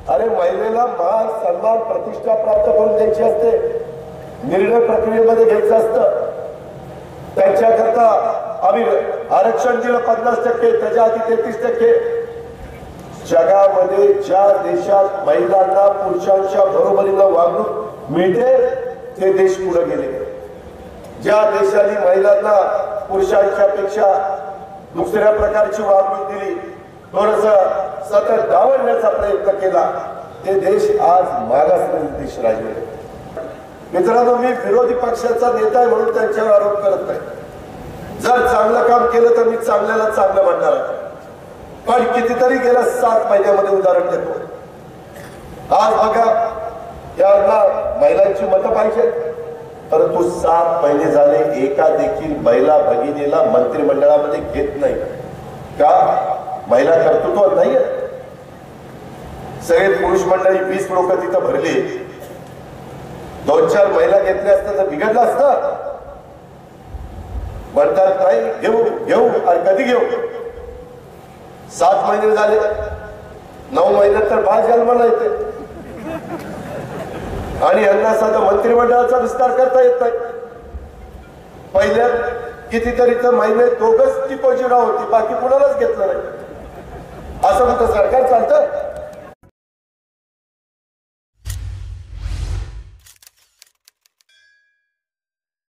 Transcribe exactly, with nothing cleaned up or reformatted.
अरे महिलेला मान सन्मान प्रतिष्ठा प्राप्त करून द्यायची असते, निर्णय प्रक्रियेमध्ये घ्यायचं असतं. त्यांच्याकरता आम्ही आरक्षण दिलं पन्नास टक्के, त्याच्या आधी तेहतीस टक्के. जगामध्ये ज्या देशात महिलांना पुरुषांच्या बरोबरीनं वागणूक मिळते ते देश पुढे गेले. ज्या देशाने महिलांना पुरुषांच्या पेक्षा दुसऱ्या प्रकारची वागणूक दिली, थोडस सतत डावलण्याचा प्रयत्न केला, ते देश आज मागासलेले देश राहिले. मित्रांनो, मी विरोधी पक्षाचा नेता आहे म्हणून त्यांच्यावर आरोप करत नाही. जर चांगलं काम केलं तर मी चांगल्याला चांगलं म्हणणार आहे. पण कितीतरी गेल्या सात महिन्यामध्ये उदाहरण देतो. आज बघा, यांना महिलांची मतं पाहिजे, परंतु सात महिने झाले एका देखील महिला भगिनीला मंत्रिमंडळामध्ये घेत नाही. का? महिला कर्तृत्व नाहीये. सगळे पुरुष मंडळी वीस लोक तिथं भरली, दोन चार महिला घेतल्या असत्या तर बिघडलं असतं. म्हणतात नाही घेऊ घेऊ कधी घेऊ. सात महिने झाले, नऊ महिन्यात तर बाळ जन्माला येते आणि यांना साधा मंत्रिमंडळाचा विस्तार करता येत नाही. पहिल्या कितीतरी तर महिने दोघच टिपोजीराव होती, बाकी कुणालाच घेतलं नाही. असं म्हणतं सरकार चालतं.